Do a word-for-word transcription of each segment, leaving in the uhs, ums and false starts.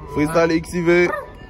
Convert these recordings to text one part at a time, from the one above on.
Freestyle X I V.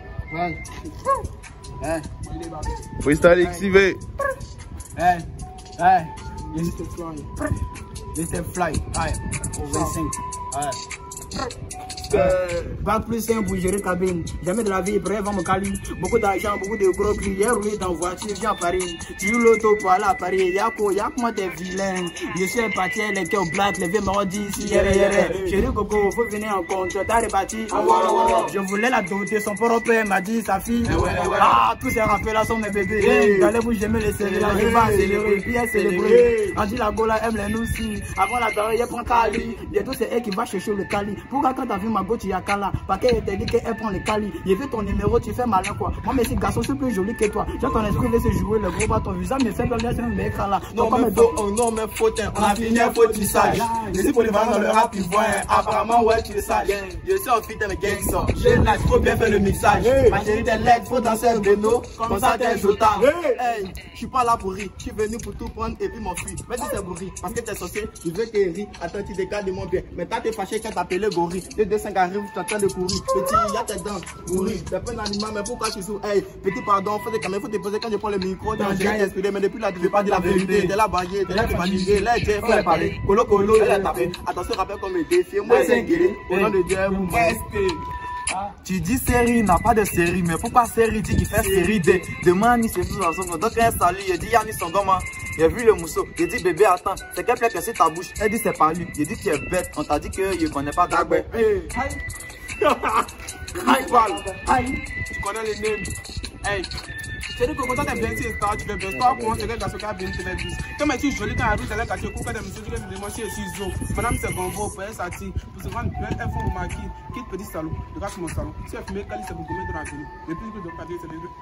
Freestyle X I V. Hey, hey, laissez fly. Laissez fly. Aïe, au vingt-cinq. Aïe. Bac plus simple pour gérer cabine. Jamais de la vie, bref, on me cali. Beaucoup d'argent, beaucoup de gros prix. Hier, roulé dans voiture, viens à Paris. Tu joues l'auto pour aller à Paris. Y'a quoi, y'a comment t'es vilain. Je suis parti, les cœurs black, les vieux m'ont dit ici, yéré, yéré. Chérie Coco, faut venir en compte. T'as réparti. Je voulais la doter, son propre m'a dit sa fille. Ah, tout est rappelé là, sont mes bébés. Allez vous j'aime les séries, là, je vais accélérer, puis célébrer. On dit la gola aime les noussis. Avant la soirée, elle prend Cali. Bientôt, c'est elle qui va chercher le Cali. Pourquoi quand t'as vu ma go, tu y as Kala? Parce qu'elle t'a dit qu'elle prend le Cali. J'ai vu ton numéro, tu fais malin quoi. Moi, mais si garçon, c'est plus joli que toi. J'ai ton esprit, laisse jouer le gros bas, ton visage, mais c'est pas bien, c'est un mec là. Non, mais faut, oh, non, mais faut, on a fini un faux tissage. Je suis pour les vendre dans le rap, ils voient. Apparemment, ouais, tu le sais. Je suis en fit avec gangster. J'ai là, faut bien faire le mixage. Ma chérie, t'es laide, faut danser un vélo. Comme ça, t'es jota. Hey, je suis pas là pour rire. Je suis venu pour tout prendre et puis m'enfuir. Mais si c'est pour rire, parce que t'es sorcier, je veux que rire. Attends, tu décales de mon bien. Mais t'as t'es fâché quand t'as appelé gorille. Les deux cinq arrivent, tu es en train de courir. Petit, y'a tes dents, courir. T'es pas un animal, mais pourquoi tu souffres? Hey, petit, pardon, faut des faut te poser quand je prends le micro. T'es inspiré, mais depuis là, tu veux pas dire la vérité. T'es là, baguette, t'es là, tu vas liger. Là, Dieu, faut les parler. Colo, colo, elle a tapé. Attention, rappelle comme le défi. Moi, c'est guéri. Au nom de Dieu, vous restez. Tu dis série, n'a pas de série, mais pourquoi série dit qu'il fait série D. Demain, ni c'est tout ensemble. Donc, un salut, il dit Yannis son gomme. Il a vu le mousseau, il dit bébé, attends, c'est qu'elle plaît que c'est ta bouche. Elle dit c'est pas lui, il dit tu es bête. On t'a dit qu'il connaît pas Dagbe. Hey, aïe, aïe, tu connais les names. Hey, c'est dit que quand t'es bien, tu es star, tu fais bien star, comment c'est que t'as ce cas bien, tu fais bien. Comme tu es joli quand elle arrive, elle a caché, quand elle me dit que je demande si je suis zo. Madame, c'est bon, pour elle s'attire. Pour se rendre plein, elle faut remarquer. Quitte petit salon, regarde mon salon. Si elle fume, Kali, c'est pour combien de la venue. Le plus que je dois pas dire, c'est les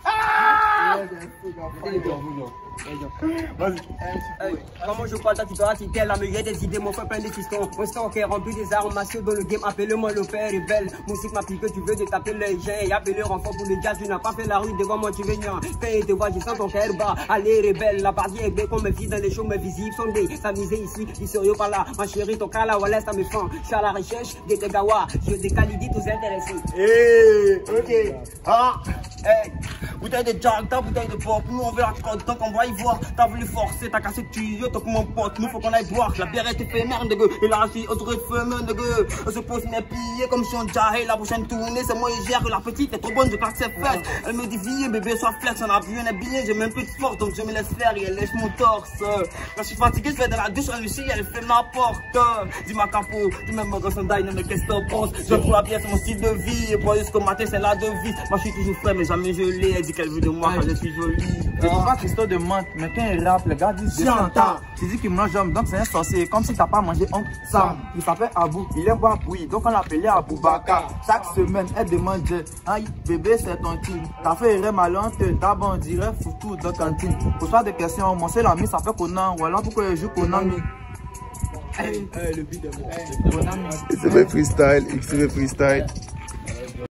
Vas-y. Comment je crois que tu dois citer la meilleure des idées, mon frère plein de pistons. Mon stock est rempli des armes massives dans le game. Appelle-moi le père rebelle. Musique m'a piqué, tu veux de taper les gens. Et appeler renfort pour le jazz. Tu n'as pas fait la rue devant moi, tu veux rien. Quand il te voit, je sens ton cœur bas. Allez, rebelle, la partie est belle comme mes filles dans les shows, mes visibles sont des. S'amuser ici, ils sérieux par là. Ma chérie, ton cas là, voilà, ça me fend. Je suis à la recherche des Tegawa. Je décalidie tous intéressés. Hey, ok. Ah, hey. Bouteille de Jack, ta bouteille de pop. Nous, on veut la cote, donc on va y voir. T'as voulu forcer, t'as cassé le tuyau, donc mon pote. Nous, faut qu'on aille boire. La bière était fait merde, gueux. Et là, si autre femme, de gueux. On se pose mes pillés comme si on jahe. La prochaine tournée, c'est moi, je gère. La petite est trop bonne, je claque ses fesses. Elle me dit, viens, bébé, sois flex. On a vu un habillé, j'ai même plus de force, donc je me laisse faire et elle lèche mon torse. Quand je suis fatigué, je vais dans la douche, elle aussi, elle fait n'importe. Dis-moi, capot, dis-moi, mon gosse, on daille, mais qu'est-ce que t'en penses? Je trouve la bière, c'est mon style de vie. Et pour jusqu'au matin, c'est la devise. Moi, je suis toujours frais, mais jamais gelé. Elle dit qu'elle veut de moi quand je suis jolie. C'est pas question de menthe, mais quand il rappe, le gars dit Sianta. Tu dis qu'il mange homme, donc c'est un sorcier. Comme si t'as pas mangé un Sam. Il s'appelle Abou, il aime boire bouillie, donc on l'appelait Abou Baka. Chaque semaine, elle demande aïe, bébé, c'est ton team. T'as fait erreur malhonnête, t'as bon, on dirait foutu dans la cantine. Pour ça des questions, mon seul ami s'appelle Conan. Voilà pourquoi il joue Konami. Hey, hey, le beat est bon. X I V freestyle, X I V freestyle.